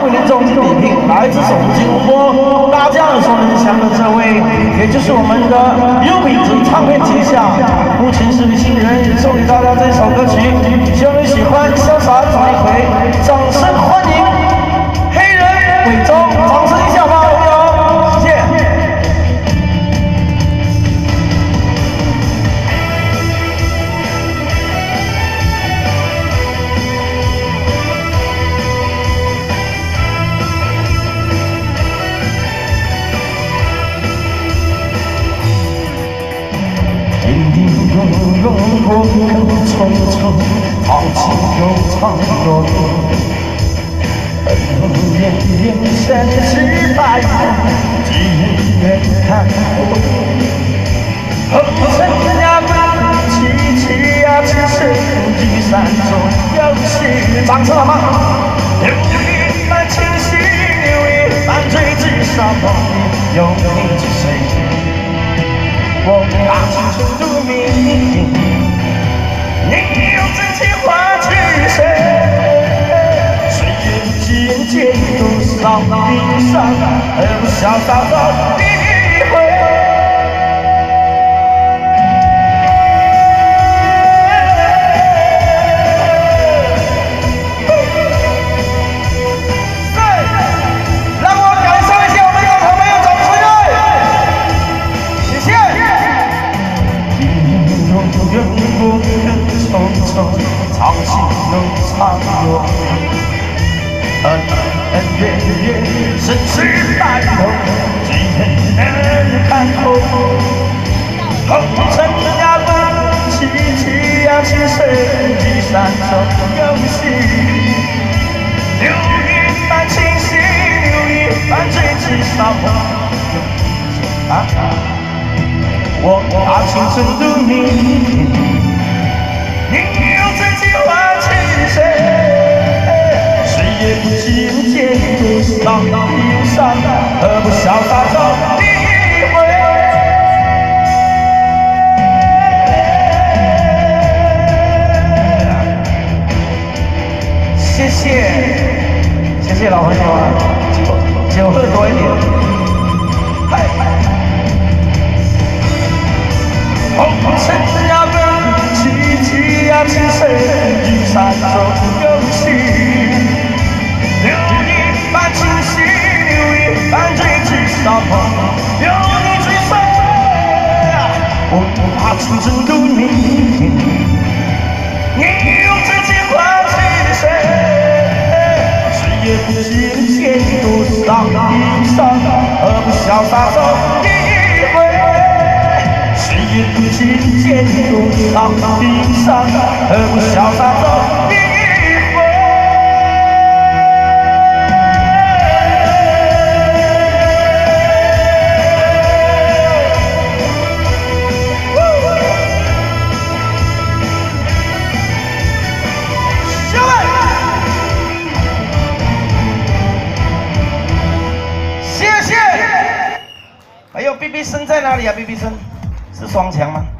为您重金礼聘来自首都吉隆坡大家耳熟能详的这位，也就是我们的优品质唱片旗下目前是个新人，送给大家这首歌曲，希望你喜欢，潇洒走一回，掌声欢迎黑人伟忠，掌声一下吧，我们谢谢。 过客匆匆，豪情又长落。恩恩怨怨，生死白头，几人看破。红尘呀，凄凄呀，只是聚散终有时。掌声好吗？流云般清晰，流云般追，至少梦里有你是谁？ 我把青春赌命，你用真情换取谁？岁月渐渐多少悲伤，而不潇洒走一回。让我感受一下我们的好朋友掌声乐，谢谢。 远过客匆匆，潮起又潮落。恩恩怨怨，生死白头，几人看透？红尘呀，凄凄呀，情深聚散终有时。流云般清晰，流云般追，至少我把青春赌命，你用真情换取谁？岁月渐渐多少忧伤，何不潇洒走一回？谢谢，谢谢老朋友啊，酒喝多一点。 红尘呀，凄凄呀，情深聚散终有时。流云般清晰，流云般追，至少梦有你追随。我把青春赌命，你用真情换取谁？岁月渐渐多少忧伤，何不潇洒走一回？ 岁月渐渐多少悲伤，何不潇洒走一回？下来，谢谢。还有 BB 声在哪里啊 ？BB 声。 是双强吗？